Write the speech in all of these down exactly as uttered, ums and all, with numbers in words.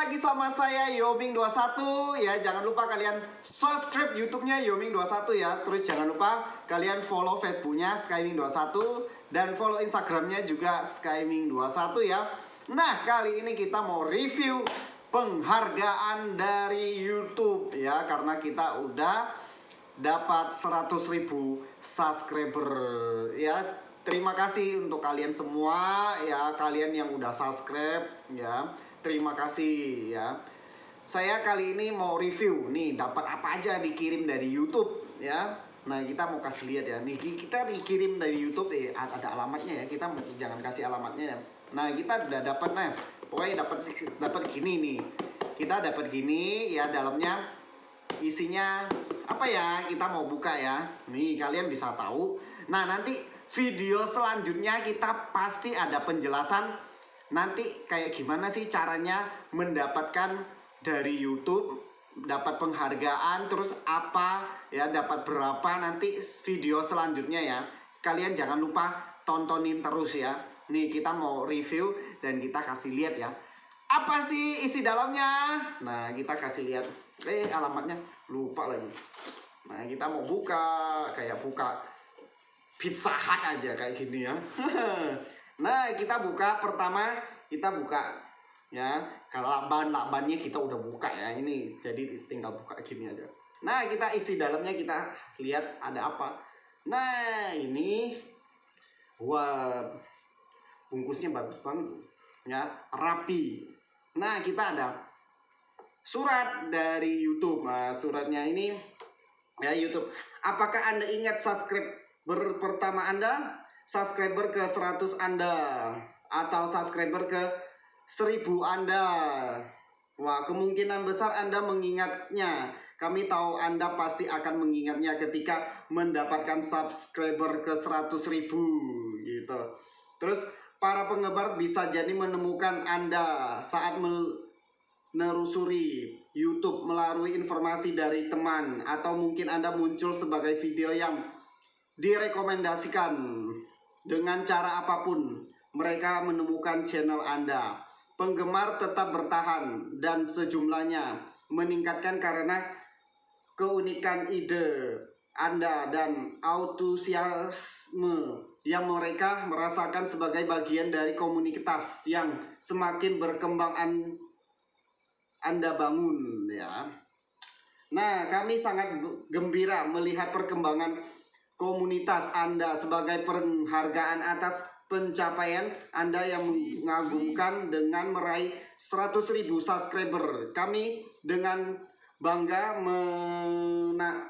lagi sama saya Yoming dua puluh satu ya. Jangan lupa kalian subscribe YouTube-nya Yoming dua puluh satu ya. Terus jangan lupa kalian follow Facebook-nya Skyming dua puluh satu dan follow Instagram-nya juga Skyming dua puluh satu ya. Nah, kali ini kita mau review penghargaan dari YouTube ya, karena kita udah dapat seratus ribu subscriber ya. Terima kasih untuk kalian semua ya, kalian yang udah subscribe ya. Terima kasih ya. Saya kali ini mau review nih, dapat apa aja dikirim dari YouTube ya. Nah, kita mau kasih lihat ya. Nih, kita dikirim dari YouTube eh ada alamatnya ya. Kita jangan kasih alamatnya ya. Nah, kita udah dapat nah. Pokoknya dapat dapat gini nih. Kita dapat gini ya, dalamnya isinya apa ya? Kita mau buka ya. Nih, kalian bisa tahu. Nah, nanti video selanjutnya kita pasti ada penjelasan nanti kayak gimana sih caranya mendapatkan dari YouTube, dapat penghargaan, terus apa ya, dapat berapa, nanti video selanjutnya ya. Kalian jangan lupa tontonin terus ya. Nih, kita mau review dan kita kasih lihat ya. Apa sih isi dalamnya? Nah, kita kasih lihat. Eh, alamatnya lupa lagi. Nah, kita mau buka kayak buka Pizza Hut aja kayak gini ya. Nah, kita buka pertama, kita buka ya. Kalau laban-labannya kita udah buka ya. Ini jadi tinggal buka gini aja. Nah, kita isi dalamnya, kita lihat ada apa. Nah, ini wah, bungkusnya bagus banget ya, rapi. Nah, kita ada surat dari YouTube. Nah, suratnya ini ya, YouTube. Apakah Anda ingat subscriber pertama Anda? Subscriber ke seratus Anda atau subscriber ke seribu Anda? Wah, kemungkinan besar Anda mengingatnya. Kami tahu Anda pasti akan mengingatnya ketika mendapatkan subscriber ke seratus ribu gitu. Terus para penggemar bisa jadi menemukan Anda saat menelusuri YouTube melalui informasi dari teman, atau mungkin Anda muncul sebagai video yang direkomendasikan. Dengan cara apapun, mereka menemukan channel Anda. Penggemar tetap bertahan dan sejumlahnya meningkatkan karena keunikan ide Anda dan antusiasme yang mereka merasakan sebagai bagian dari komunitas yang semakin berkembang Anda bangun ya. Nah, kami sangat gembira melihat perkembangan komunitas Anda sebagai penghargaan atas pencapaian Anda yang mengagumkan dengan meraih seratus ribu subscriber. Kami dengan bangga mena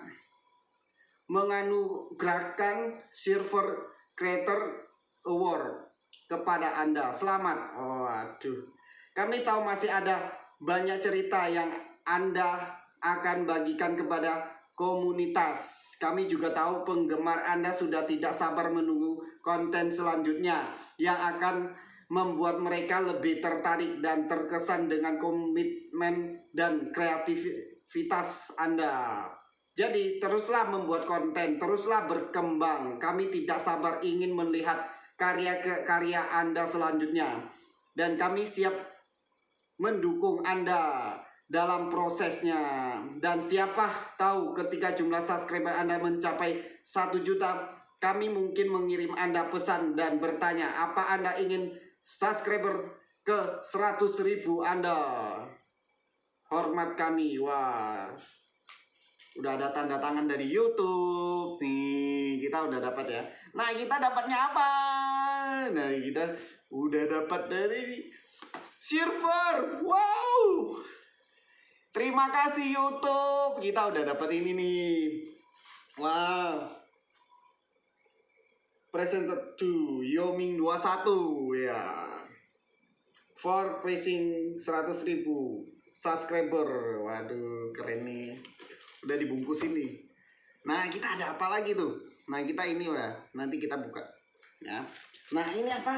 menganugerahkan Silver Creator Award kepada Anda. Selamat. Oh, aduh. Kami tahu masih ada banyak cerita yang Anda akan bagikan kepada komunitas. Kami juga tahu penggemar Anda sudah tidak sabar menunggu konten selanjutnya yang akan membuat mereka lebih tertarik dan terkesan dengan komitmen dan kreativitas Anda. Jadi teruslah membuat konten, teruslah berkembang. Kami tidak sabar ingin melihat karya-karya Anda selanjutnya, dan kami siap mendukung Anda dalam prosesnya. Dan siapa tahu ketika jumlah subscriber Anda mencapai satu juta, kami mungkin mengirim Anda pesan dan bertanya, apa Anda ingin subscriber ke seratus ribu Anda? Hormat kami. Wah, udah ada tanda tangan dari YouTube nih. Kita udah dapat ya. Nah, kita dapatnya apa? Nah, kita udah dapat dari Silver. Wow, terima kasih YouTube. Kita udah dapat ini nih. Wow. Presented to Yoming dua puluh satu ya. For pricing seratus ribu subscriber. Waduh, keren nih. Udah dibungkus ini. Nah, kita ada apa lagi tuh? Nah, kita ini udah. Nanti kita buka ya. Nah, ini apa?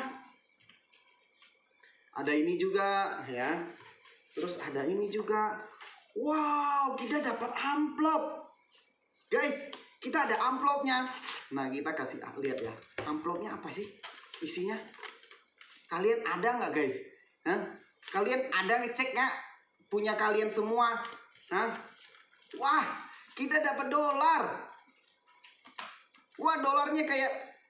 Ada ini juga ya. Terus ada ini juga. Wow, kita dapat amplop. Guys, kita ada amplopnya. Nah, kita kasih lihat ya. Amplopnya apa sih isinya? Kalian ada nggak guys? Hah? Kalian ada ngecek nggak? punya kalian semua. Hah? Wah, kita dapat dolar. Wah, dolarnya kayak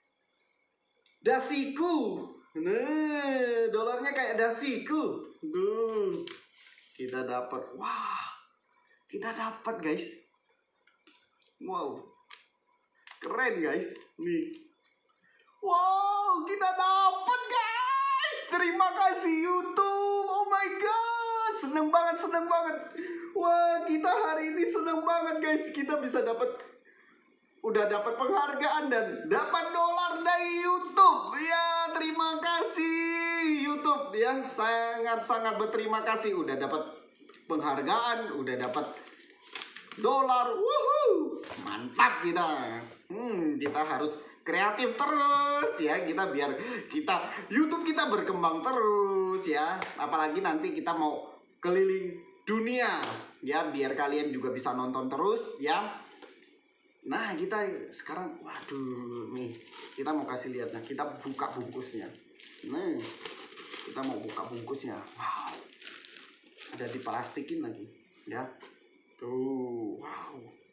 dasiku. Nah, dolarnya kayak dasiku. Duh. Kita dapat. Wah. Kita dapat, guys. Wow. Keren, guys. Nih. Wow, kita dapat, guys. Terima kasih YouTube. Oh my god. Seneng banget, seneng banget. Wah, kita hari ini seneng banget, guys. Kita bisa dapat udah dapat penghargaan dan dapat dolar dari YouTube. Ya, terima kasih YouTube ya. Sangat-sangat berterima kasih udah dapat penghargaan, udah dapat dolar. Wuhu. Mantap kita. Hmm, kita harus kreatif terus ya, kita biar kita YouTube kita berkembang terus ya. Apalagi nanti kita mau keliling dunia ya, biar kalian juga bisa nonton terus ya. Nah, kita sekarang, waduh, nih, kita mau kasih lihat, nah, kita buka bungkusnya. Nih, kita mau buka bungkusnya. Wow, ada diplastikin lagi, ya. Tuh, wow.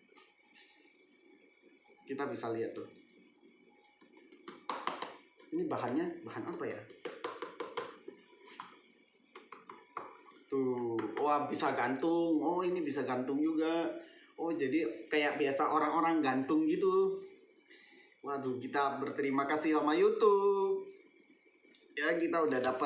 Kita bisa lihat tuh. Ini bahannya, bahan apa ya? Tuh, wah bisa gantung. Oh, ini bisa gantung juga. Oh, jadi kayak biasa orang-orang gantung gitu. Waduh, kita berterima kasih sama YouTube. Ya, kita udah dapat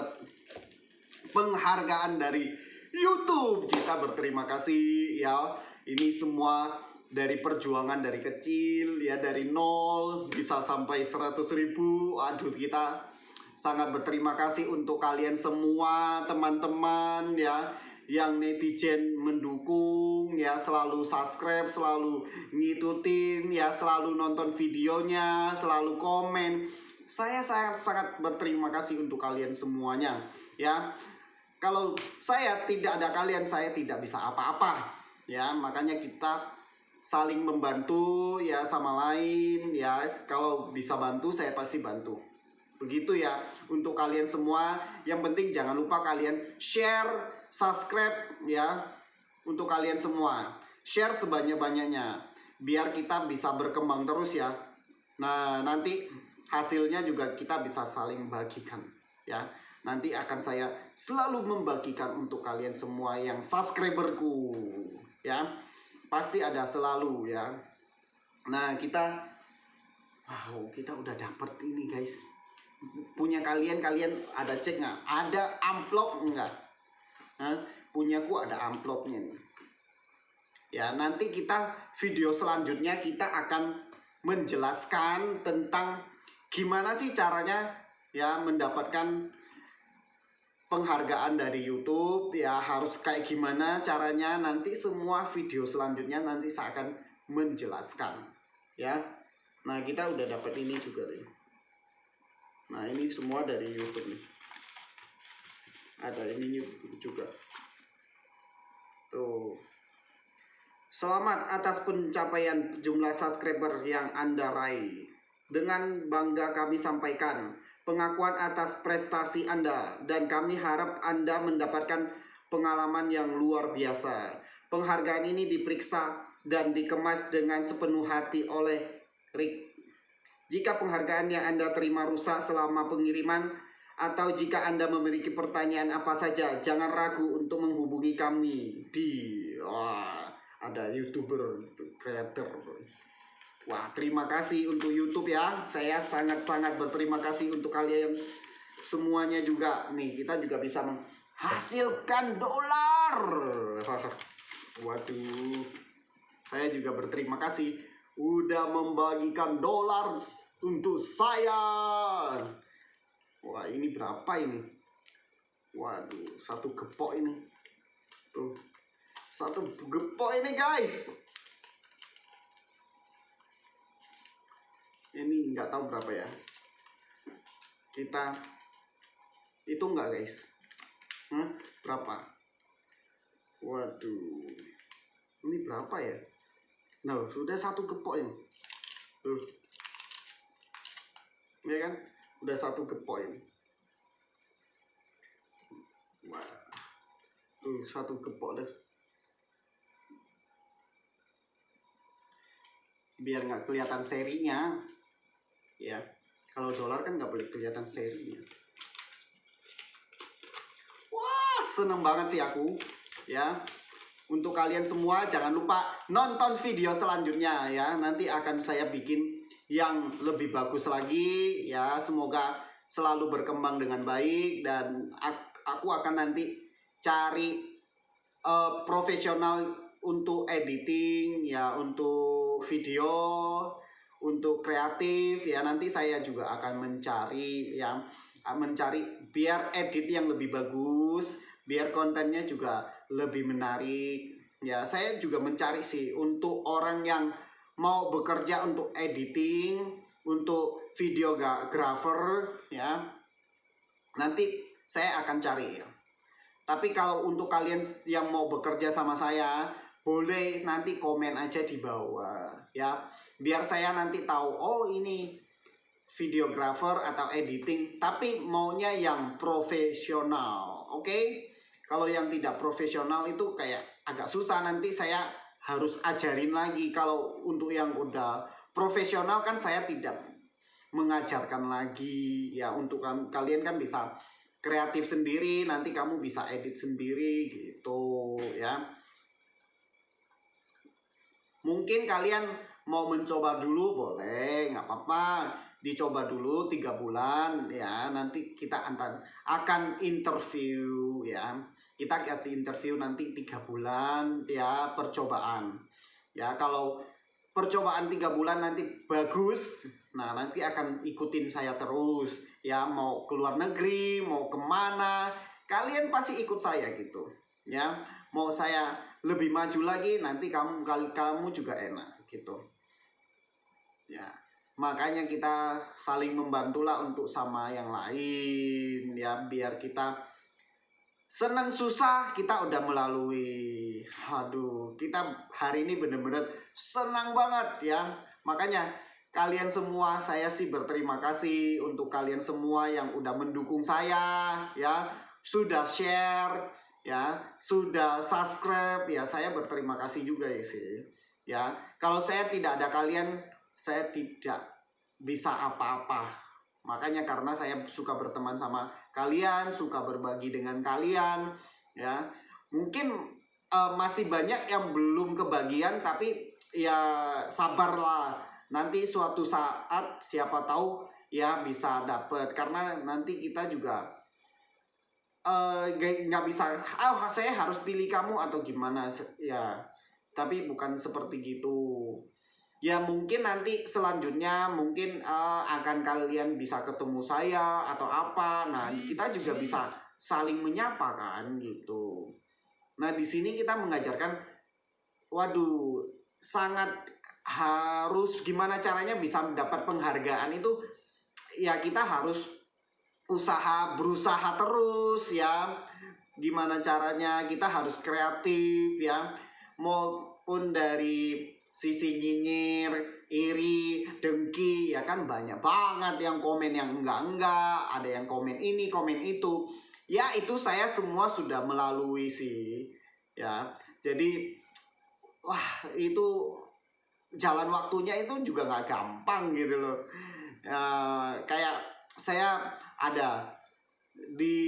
penghargaan dari YouTube. Kita berterima kasih ya. Ini semua dari perjuangan dari kecil ya, dari nol bisa sampai seratus ribu. Waduh, kita sangat berterima kasih untuk kalian semua teman-teman ya, yang netizen mendukung ya, selalu subscribe, selalu ngikutin ya, selalu nonton videonya, selalu komen. Saya sangat-sangat berterima kasih untuk kalian semuanya ya. Kalau saya tidak ada kalian, saya tidak bisa apa-apa ya. Makanya kita saling membantu ya sama lain ya. Kalau bisa bantu, saya pasti bantu. Begitu ya untuk kalian semua. Yang penting jangan lupa kalian share, subscribe ya, untuk kalian semua. Share sebanyak-banyaknya biar kita bisa berkembang terus ya. Nah, nanti hasilnya juga kita bisa saling bagikan ya. Nanti akan saya selalu membagikan untuk kalian semua yang subscriberku ya. Pasti ada selalu ya. Nah, kita wow, kita udah dapet ini guys. Punya kalian, kalian ada cek nggak? Ada amplop nggak? Nah, punyaku ada amplopnya nih. Ya, nanti kita video selanjutnya kita akan menjelaskan tentang gimana sih caranya ya mendapatkan penghargaan dari YouTube ya, harus kayak gimana caranya. Nanti semua video selanjutnya nanti saya akan menjelaskan ya. Nah, kita udah dapat ini juga nih. Nah, ini semua dari YouTube nih. Ada ini juga. Tuh. Selamat atas pencapaian jumlah subscriber yang Anda raih. Dengan bangga kami sampaikan pengakuan atas prestasi Anda, dan kami harap Anda mendapatkan pengalaman yang luar biasa. Penghargaan ini diperiksa dan dikemas dengan sepenuh hati oleh Rick. Jika penghargaan yang Anda terima rusak selama pengiriman, atau jika Anda memiliki pertanyaan apa saja, jangan ragu untuk menghubungi kami di wah, ada YouTuber, creator. Wah, terima kasih untuk YouTube ya. Saya sangat-sangat berterima kasih untuk kalian semuanya juga. Nih, kita juga bisa menghasilkan dolar. Waduh. Saya juga berterima kasih udah membagikan dolar untuk saya. Wah, ini berapa ini? Waduh, satu gepok ini. Tuh. Satu gepok ini, guys. Ini nggak tahu berapa ya. Kita hitung nggak, guys? Hmm? Berapa? Waduh. Ini berapa ya? Nah, sudah satu gepok ini. Tuh. Ya kan? Udah satu gepok ini. Wah. Tuh. Waduh, satu gepok deh. Biar nggak kelihatan serinya. Ya, kalau dolar kan nggak boleh kelihatan serinya. Wah, seneng banget sih aku. Ya, untuk kalian semua jangan lupa nonton video selanjutnya ya. Nanti akan saya bikin yang lebih bagus lagi ya. Semoga selalu berkembang dengan baik, dan aku akan nanti cari uh, profesional untuk editing ya, untuk video, untuk kreatif ya. Nanti saya juga akan mencari ya, mencari biar edit yang lebih bagus, biar kontennya juga lebih menarik ya. Saya juga mencari sih untuk orang yang mau bekerja untuk editing, untuk videographer ya. Nanti saya akan cari ya. Tapi kalau untuk kalian yang mau bekerja sama saya, boleh nanti komen aja di bawah ya. Biar saya nanti tahu, oh ini videographer atau editing, tapi maunya yang profesional. Oke? Okay? Kalau yang tidak profesional itu kayak agak susah, nanti saya harus ajarin lagi. Kalau untuk yang udah profesional kan saya tidak mengajarkan lagi ya. Untuk kalian kan bisa kreatif sendiri, nanti kamu bisa edit sendiri gitu ya. Mungkin kalian mau mencoba dulu, boleh, nggak apa-apa, dicoba dulu tiga bulan ya. Nanti kita akan akan interview ya. Kita kasih interview nanti tiga bulan ya, percobaan ya. Kalau percobaan tiga bulan nanti bagus, nah nanti akan ikutin saya terus ya. Mau keluar negeri, mau kemana, kalian pasti ikut saya gitu ya. Mau saya lebih maju lagi, nanti kamu kamu juga enak gitu ya. Makanya kita saling membantulah untuk sama yang lain ya, biar kita senang susah kita udah melalui. Aduh, kita hari ini bener-bener senang banget ya. Makanya kalian semua, saya sih berterima kasih untuk kalian semua yang udah mendukung saya ya, sudah share ya, sudah subscribe ya. Saya berterima kasih juga ya sih ya. Kalau saya tidak ada kalian, saya tidak bisa apa-apa. Makanya karena saya suka berteman sama kalian, suka berbagi dengan kalian ya. Mungkin uh, masih banyak yang belum kebagian, tapi ya sabarlah. Nanti suatu saat siapa tahu ya bisa dapet. Karena nanti kita juga uh, nggak bisa, oh saya harus pilih kamu atau gimana ya. Tapi bukan seperti gitu. Ya mungkin nanti selanjutnya mungkin uh, akan kalian bisa ketemu saya atau apa. Nah, kita juga bisa saling menyapa kan gitu. Nah, di sini kita mengajarkan, waduh, sangat harus gimana caranya bisa mendapat penghargaan itu ya. Kita harus usaha, berusaha terus ya. Gimana caranya, kita harus kreatif ya. Maupun dari sisi nyinyir, iri, dengki ya kan banyak banget yang komen yang enggak-enggak, ada yang komen ini, komen itu. Ya itu saya semua sudah melalui sih ya. Jadi wah, itu jalan waktunya itu juga nggak gampang gitu loh. Ya, kayak saya ada di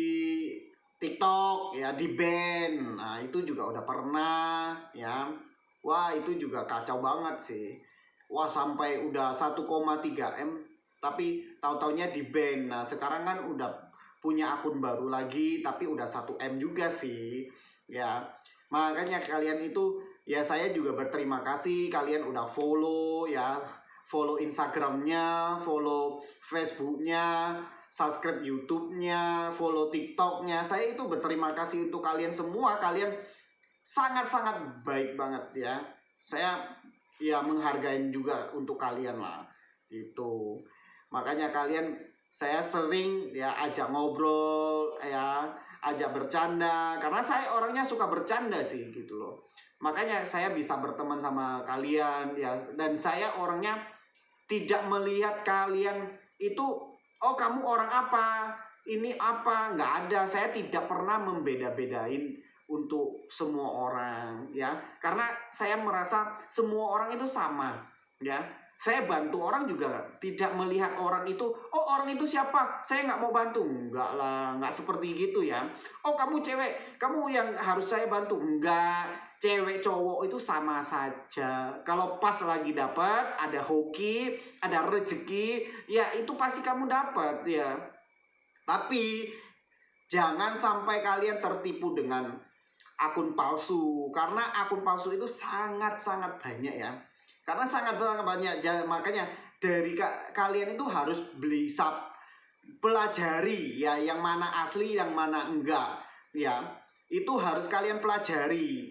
TikTok ya, di band. Nah, itu juga udah pernah ya. Wah, itu juga kacau banget sih. Wah, sampai udah satu koma tiga M, tapi tahu-taunya di ban. Nah, sekarang kan udah punya akun baru lagi, tapi udah satu M juga sih. Ya, makanya kalian itu, ya saya juga berterima kasih. Kalian udah follow ya. Follow Instagramnya, follow Facebooknya, subscribe YouTube-nya, follow TikTok-nya. Saya itu berterima kasih untuk kalian semua. Kalian sangat-sangat baik banget ya. Saya ya menghargai juga untuk kalian lah itu. Makanya kalian saya sering ya ajak ngobrol ya, ajak bercanda, karena saya orangnya suka bercanda sih gitu loh. Makanya saya bisa berteman sama kalian ya. Dan saya orangnya tidak melihat kalian itu, oh kamu orang apa, ini apa, nggak ada. Saya tidak pernah membeda-bedain untuk semua orang ya, karena saya merasa semua orang itu sama ya. Saya bantu orang juga tidak melihat orang itu, oh orang itu siapa, saya nggak mau bantu. Enggak lah, nggak seperti gitu ya. Oh kamu cewek, kamu yang harus saya bantu. Enggak, cewek cowok itu sama saja. Kalau pas lagi dapat, ada hoki, ada rezeki, ya itu pasti kamu dapat ya. Tapi jangan sampai kalian tertipu dengan akun palsu, karena akun palsu itu sangat-sangat banyak ya. Karena sangat banyak, makanya dari ka kalian itu harus beli sub, pelajari ya yang mana asli, yang mana enggak ya. Itu harus kalian pelajari.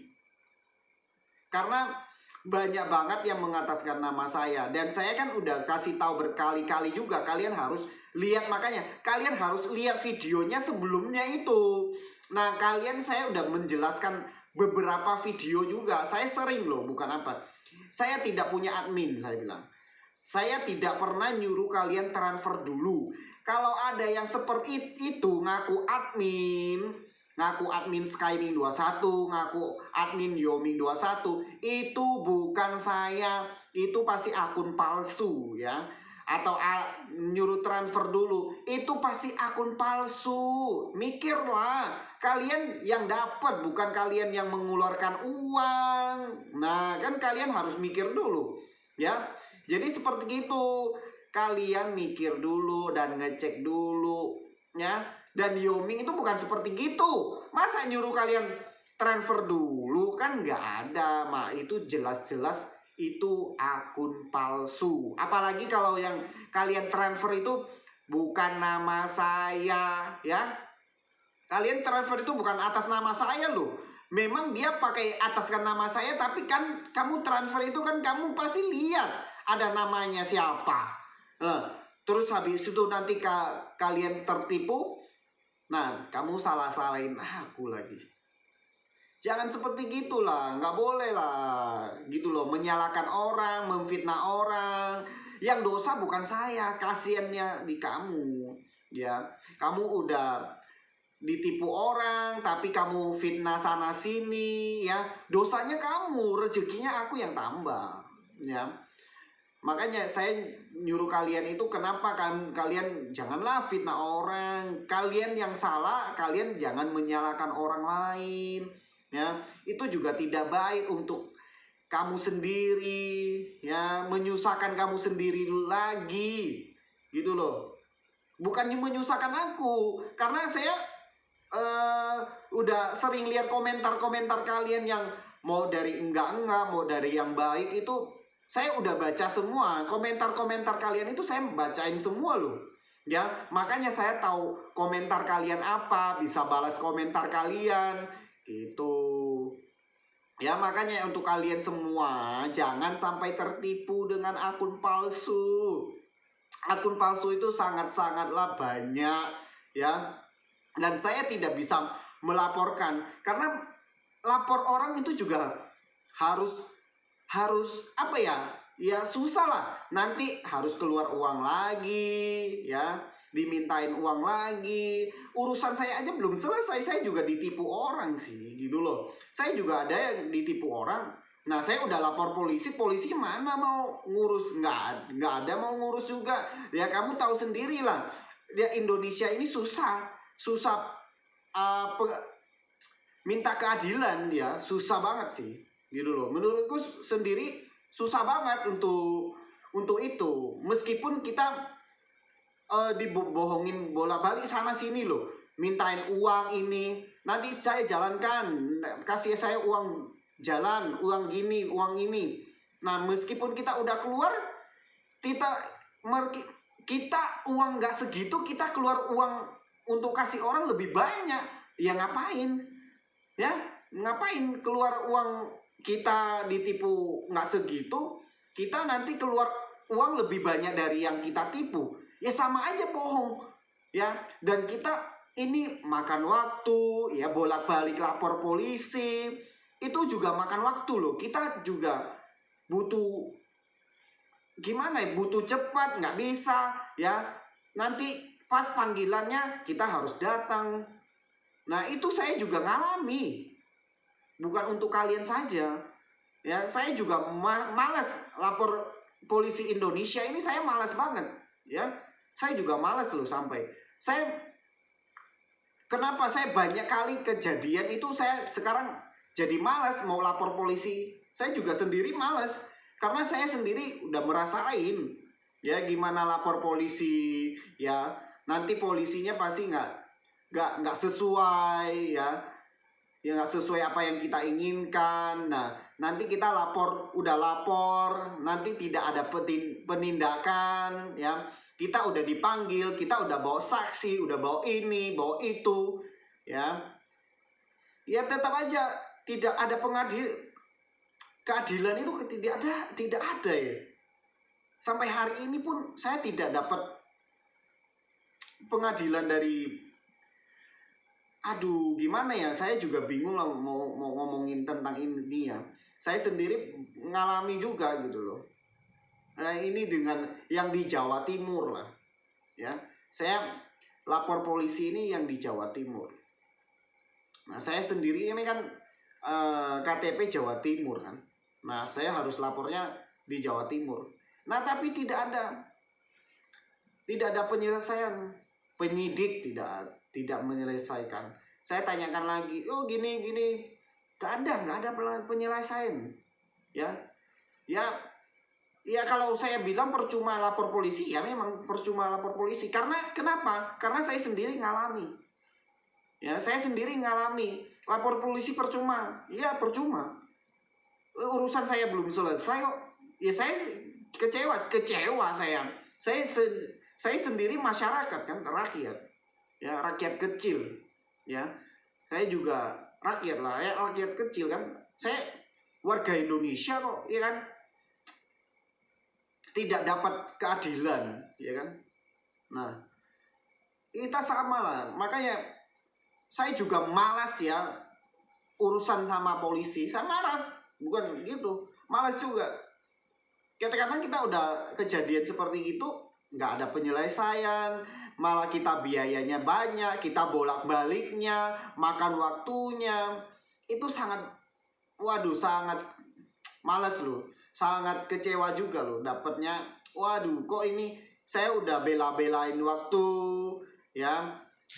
Karena banyak banget yang mengataskan nama saya, dan saya kan udah kasih tahu berkali-kali juga, kalian harus lihat, makanya kalian harus lihat videonya sebelumnya itu. Nah, kalian saya udah menjelaskan beberapa video juga. Saya sering loh, bukan apa. Saya tidak punya admin, saya bilang. Saya tidak pernah nyuruh kalian transfer dulu. Kalau ada yang seperti itu ngaku admin, ngaku admin Skyming dua puluh satu, ngaku admin Yoming dua puluh satu, itu bukan saya. Itu pasti akun palsu ya. Atau nyuruh transfer dulu, itu pasti akun palsu. Mikirlah, kalian yang dapat, bukan kalian yang mengeluarkan uang. Nah, kan kalian harus mikir dulu ya. Jadi seperti itu, kalian mikir dulu dan ngecek dulu ya. Dan Yoming itu bukan seperti gitu. Masa nyuruh kalian transfer dulu, kan nggak ada. Mak, itu jelas-jelas itu akun palsu. Apalagi kalau yang kalian transfer itu bukan nama saya ya. Kalian transfer itu bukan atas nama saya loh. Memang dia pakai ataskan nama saya, tapi kan kamu transfer itu kan kamu pasti lihat ada namanya siapa. Nah, terus habis itu nanti ka kalian tertipu. Nah, kamu salah-salahin aku lagi. Jangan seperti gitulah, nggak boleh lah, gitu loh, menyalahkan orang, memfitnah orang. Yang dosa bukan saya, kasiannya di kamu, ya. Kamu udah ditipu orang, tapi kamu fitnah sana sini, ya. Dosanya kamu, rezekinya aku yang tambah, ya. Makanya saya nyuruh kalian itu, kenapa kan kalian janganlah fitnah orang. Kalian yang salah, kalian jangan menyalahkan orang lain. Ya, itu juga tidak baik untuk kamu sendiri, ya, menyusahkan kamu sendiri lagi, gitu loh. Bukannya menyusahkan aku, karena saya uh, udah sering lihat komentar-komentar kalian yang mau dari enggak-enggak, mau dari yang baik, itu saya udah baca semua. Komentar-komentar kalian itu saya bacain semua loh. Ya, makanya saya tahu komentar kalian apa, bisa balas komentar kalian. Itu ya, makanya untuk kalian semua jangan sampai tertipu dengan akun palsu. Akun palsu itu sangat-sangatlah banyak ya. Dan saya tidak bisa melaporkan, karena lapor orang itu juga harus harus apa ya? Ya susah lah. Nanti harus keluar uang lagi ya. Dimintain uang lagi. Urusan saya aja belum selesai, saya juga ditipu orang sih, gitu loh. Saya juga ada yang ditipu orang. Nah, saya udah lapor polisi, polisi mana mau ngurus? Nggak, nggak ada mau ngurus juga. Ya kamu tahu sendiri lah, ya Indonesia ini susah, susah uh, minta keadilan ya, susah banget sih, gitu loh. Menurutku sendiri susah banget untuk untuk itu. Meskipun kita Uh, dibohongin bolak-balik sana sini loh, mintain uang ini, nanti saya jalankan, kasih saya uang jalan, uang gini, uang ini. Nah, meskipun kita udah keluar, kita kita uang nggak segitu, kita keluar uang untuk kasih orang lebih banyak. Ya ngapain? Ya ngapain keluar uang kita ditipu nggak segitu, kita nanti keluar uang lebih banyak dari yang kita tipu. Ya sama aja bohong ya. Dan kita ini makan waktu ya, bolak-balik lapor polisi itu juga makan waktu loh. Kita juga butuh gimana ya, butuh cepat, nggak bisa ya. Nanti pas panggilannya kita harus datang. Nah itu saya juga ngalami bukan untuk kalian saja. Ya, saya juga ma malas lapor polisi Indonesia ini, saya malas banget. Ya, saya juga malas loh sampai. Saya kenapa saya banyak kali kejadian itu saya sekarang jadi malas mau lapor polisi. Saya juga sendiri malas karena saya sendiri udah merasain ya gimana lapor polisi ya. Nanti polisinya pasti nggak nggak nggak sesuai ya. Ya nggak sesuai apa yang kita inginkan. Nah, nanti kita lapor, udah lapor, nanti tidak ada penindakan ya. Kita udah dipanggil, kita udah bawa saksi, udah bawa ini, bawa itu, ya. Ya tetap aja tidak ada pengadil, keadilan itu tidak ada, tidak ada ya. Sampai hari ini pun saya tidak dapat pengadilan dari, aduh gimana ya, saya juga bingung lah mau, mau ngomongin tentang ini ya. Saya sendiri ngalami juga gitu loh. Nah ini dengan yang di Jawa Timur lah ya. Saya lapor polisi ini yang di Jawa Timur. Nah saya sendiri ini kan eh, K T P Jawa Timur kan. Nah saya harus lapornya di Jawa Timur. Nah tapi tidak ada Tidak ada penyelesaian. Penyidik tidak tidak menyelesaikan. Saya tanyakan lagi, oh gini gini, gak ada, gak ada penyelesaian, ya, ya, ya kalau saya bilang percuma lapor polisi, ya memang percuma lapor polisi. Karena kenapa? Karena saya sendiri ngalami, ya, saya sendiri ngalami lapor polisi percuma, ya percuma. Urusan saya belum selesai kok, ya saya kecewa, kecewa saya, saya saya sendiri masyarakat kan, rakyat. Ya rakyat kecil ya, saya juga rakyat lah ya, rakyat kecil kan, saya warga Indonesia kok ya kan, tidak dapat keadilan ya kan. Nah kita sama lah, makanya saya juga malas ya urusan sama polisi, saya malas, bukan gitu, malas juga. Kadang-kadang kita udah kejadian seperti itu nggak ada penyelesaian, malah kita biayanya banyak, kita bolak-baliknya, makan waktunya, itu sangat, waduh sangat malas loh, sangat kecewa juga loh dapatnya. Waduh kok ini saya udah bela-belain waktu ya,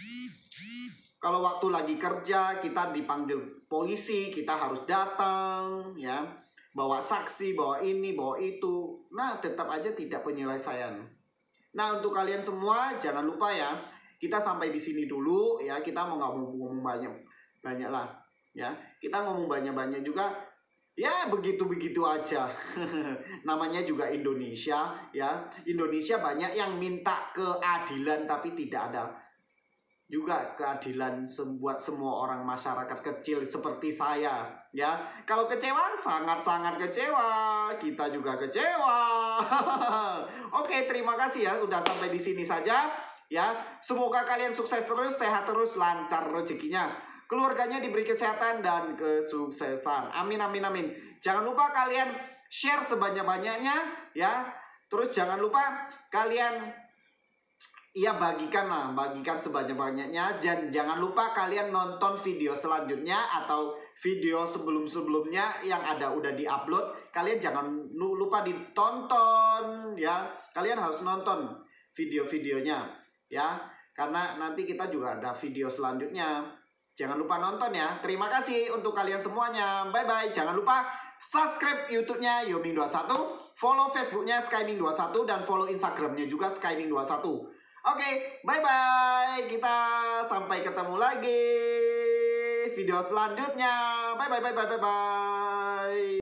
kalau waktu lagi kerja kita dipanggil polisi, kita harus datang ya, bawa saksi, bawa ini, bawa itu, nah tetap aja tidak penyelesaian. Nah untuk kalian semua jangan lupa ya, kita sampai di sini dulu ya, kita mau ngomong-ngomong banyak banyak lah ya, kita ngomong banyak-banyak juga ya, begitu-begitu aja. Namanya juga Indonesia ya, Indonesia banyak yang minta keadilan tapi tidak ada juga keadilan buat semua orang masyarakat kecil seperti saya ya. Kalau kecewa, sangat-sangat kecewa, kita juga kecewa. Oke, terima kasih ya udah sampai di sini saja ya. Semoga kalian sukses terus, sehat terus, lancar rezekinya, keluarganya diberi kesehatan dan kesuksesan. Amin amin amin. Jangan lupa kalian share sebanyak-banyaknya ya. Terus jangan lupa kalian iya bagikan lah, bagikan sebanyak-banyaknya. Dan jangan lupa kalian nonton video selanjutnya atau video sebelum-sebelumnya yang ada udah diupload. Kalian jangan lupa ditonton ya. Kalian harus nonton video-videonya ya, karena nanti kita juga ada video selanjutnya. Jangan lupa nonton ya. Terima kasih untuk kalian semuanya. Bye-bye. Jangan lupa subscribe YouTube-nya Yoming dua puluh satu, follow Facebook-nya Skyming dua puluh satu, dan follow Instagram-nya juga Skyming dua puluh satu. Oke, bye-bye. Kita sampai ketemu lagi video selanjutnya. Bye-bye, bye-bye, bye-bye.